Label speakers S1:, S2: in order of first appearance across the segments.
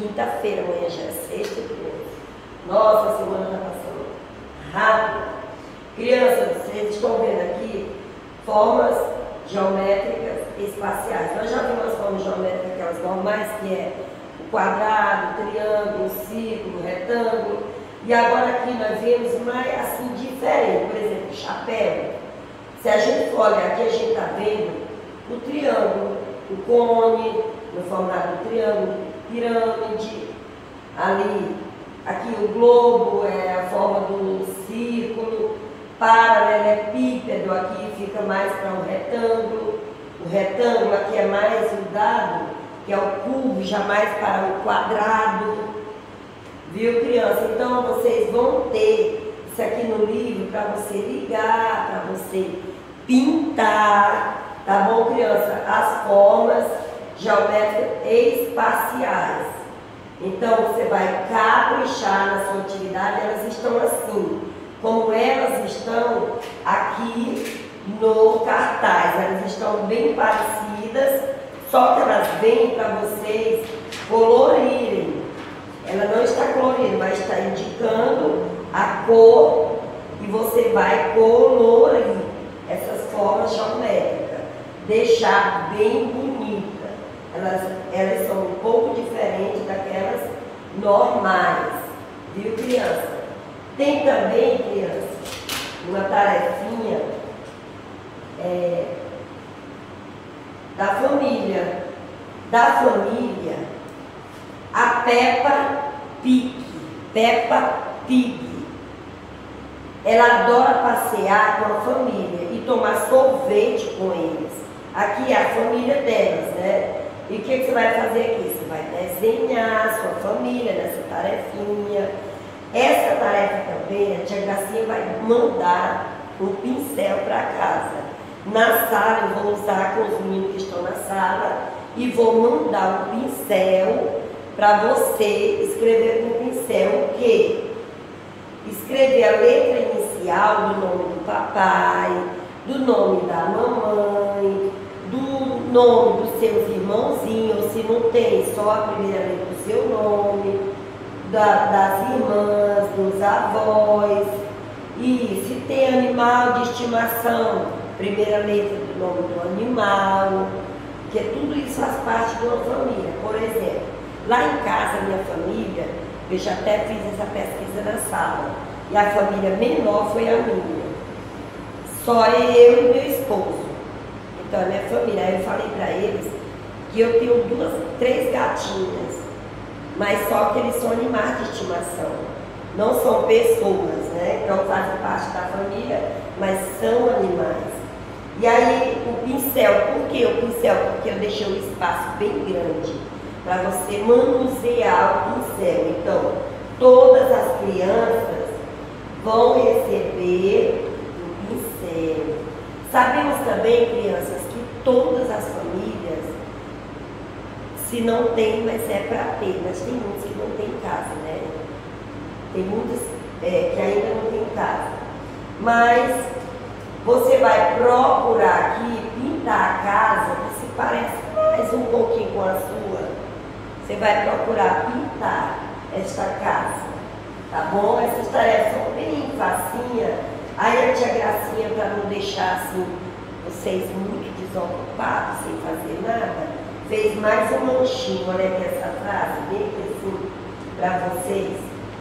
S1: quinta-feira, amanhã já é sexta, criança. Nossa, a semana está passando rápido. Crianças, vocês estão vendo aqui formas geométricas espaciais. Nós já vimos as formas geométricas, aquelas normais, que é o quadrado, o triângulo, o círculo, o retângulo. E agora aqui nós vemos mais assim diferente. Por exemplo, o chapéu. Se a gente for olhar aqui, a gente está vendo o triângulo, o cone, no formato do triângulo, pirâmide, ali, aqui o globo é a forma do círculo, paralelepípedo, aqui fica mais para um retângulo, o retângulo aqui é mais o dado, que é o cubo, já mais para o quadrado, viu, criança? Então vocês vão ter isso aqui no livro para você ligar, para você pintar, tá bom, criança? As formas geométricas espaciais. Então você vai caprichar na sua atividade, elas estão assim, como elas estão aqui no cartaz, elas estão bem parecidas, só que elas vêm para vocês colorirem. Ela não está colorida, mas está indicando a cor e você vai colorir essas formas geométricas, deixar bem bonita. Elas são um pouco diferentes daquelas normais, viu, criança? Tem também, criança, uma tarefinha da família. Da família, a Peppa Pig. Ela adora passear com a família e tomar sorvete com eles. Aqui é a família delas, né? E o que você vai fazer aqui? Você vai desenhar a sua família nessa tarefinha. Essa tarefa também, a tia Gracinha vai mandar um pincel para casa. Na sala, eu vou usar com os meninos que estão na sala e vou mandar um pincel para você escrever com o pincel o quê? Escrever a letra inicial do nome do papai, do nome da mamãe, do nome dos seus irmãozinhos, ou se não tem, só a primeira letra do seu nome, das irmãs, dos avós, e se tem animal de estimação, primeira letra do nome do animal, porque tudo isso faz parte de uma família. Por exemplo, lá em casa, minha família, eu já até fiz essa pesquisa na sala, e a família menor foi a minha, só eu e meu esposo. Então, a minha família, aí eu falei para eles que eu tenho 3 gatinhas, mas só que eles são animais de estimação, não são pessoas, né? Então fazem parte da família, mas são animais. E aí o pincel, por que o pincel? Porque eu deixei um espaço bem grande para você manusear o pincel. Então, todas as crianças vão receber o pincel. Sabemos também, crianças, que todas as famílias, se não tem, mas é para ter, mas tem muitos que não tem em casa, né? Tem muitos que ainda não tem em casa. Mas você vai procurar aqui pintar a casa que se parece mais um pouquinho com a sua. Você vai procurar pintar esta casa, tá bom? Essas tarefas são bem facinhas. Aí a tia Gracinha, para não deixar assim vocês muito desocupados, sem fazer nada, fez mais um lanchinho. Olha aqui essa frase, bem assim, para vocês.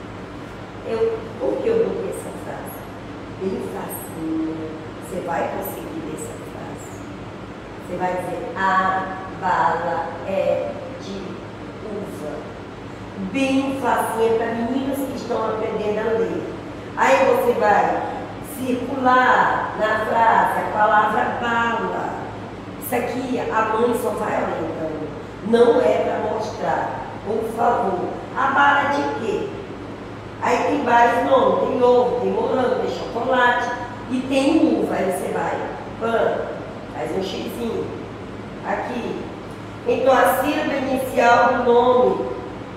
S1: Por que eu botei essa frase? Bem facinho. Você vai conseguir ler essa frase. Você vai dizer, a bala é de uva. Bem facinho para meninos que estão aprendendo a ler. Aí você vai circular na frase a palavra bala. Isso aqui a mãe só vai orientando. Não é para mostrar. Por favor. A bala é de quê? Aí tem vários nomes. Tem ovo, tem morango, tem chocolate e tem uva. Aí você vai, faz um xizinho aqui. Então a sílaba inicial do nome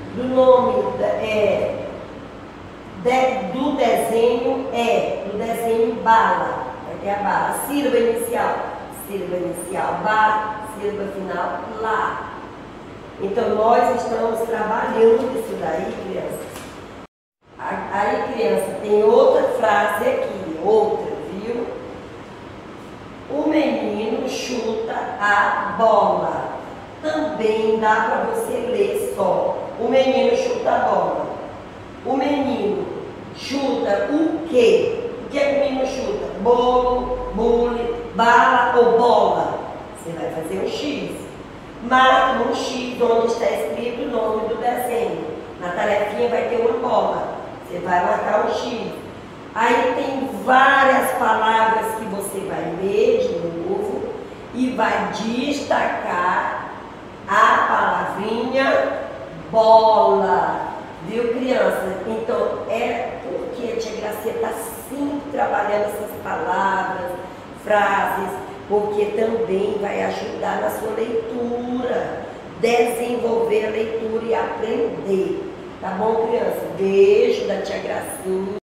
S1: do desenho bala. Vai ter a bala. Sílaba inicial, bala, sílaba final, lá. Então nós estamos trabalhando isso daí, crianças. Aí, criança, tem outra frase aqui, outra, viu? O menino chuta a bola. Também dá para você ler só. O menino chuta a bola. O menino chuta o quê? O que é que o menino chuta? Bolo, bule, bala ou bola? Você vai fazer um X. Marca um X onde está escrito o nome do desenho. Na tarefinha vai ter uma bola. Você vai marcar um X. Aí tem várias palavras que você vai ler de novo e vai destacar a palavrinha bola. Viu, criança? Então, é porque a tia Gracia está sempre trabalhando essas palavras, frases, porque também vai ajudar na sua leitura, desenvolver a leitura e aprender. Tá bom, criança? Beijo da tia Gracinha.